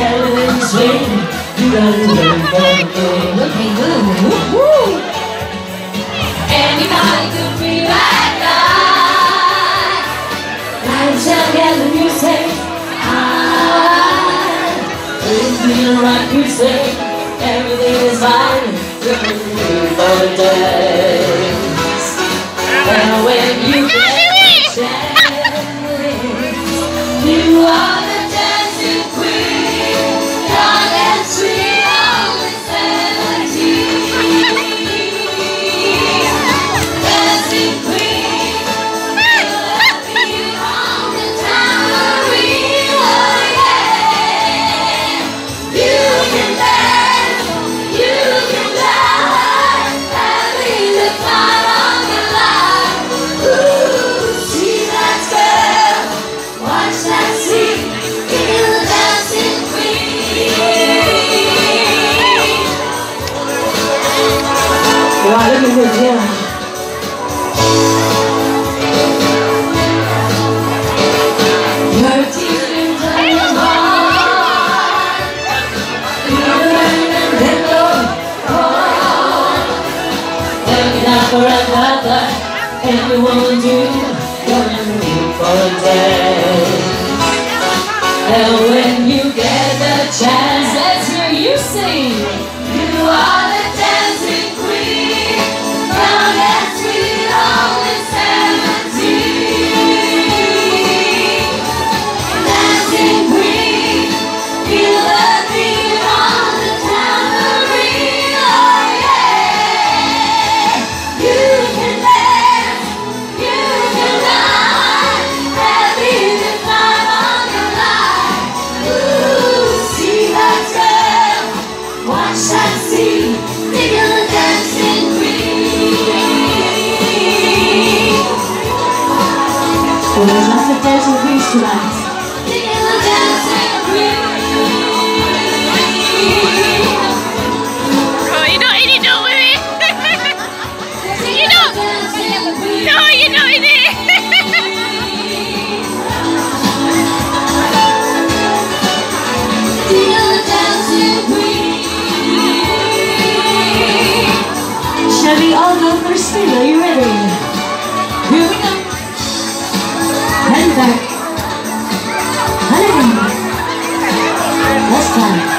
everything's sweet. You gotta look for the thing. Looking good. Woo-woo. Anybody could be that guy. Lights out, get the music. It's the right music. Everything is fine. Looking for the dance. And when you get the chance, you are the dancing queen, young and sweet, only 17. Dancing queen, you'll let me on the tambourine, oh yeah. You can dance, you can dance, having the time of your life. Ooh, see that girl, watch that scene, feel the dancing queen. Wow, look at this, yeah. Your tears are your heart. You learn and then go on. Looking out for another, anyone will do. Gonna move for a dance. And when you get the chance, let's hear you sing. You are the dancing queen, young and sweet, only 17. Dancing queen, feel the beat on the tambourine, oh yeah. You can dance, you can dance, having the time of your life. Ooh, see that girl, watch that scene, feel the dancing queen. Well, there's lots of dancing queens tonight. Feel the dancing queen. Oh, you know it, don't worry. You know. No, you know it. Feel the dancing queen. Shall we all go for a spin? Are you ready? Here we go. Hand back. Hand back. Last time.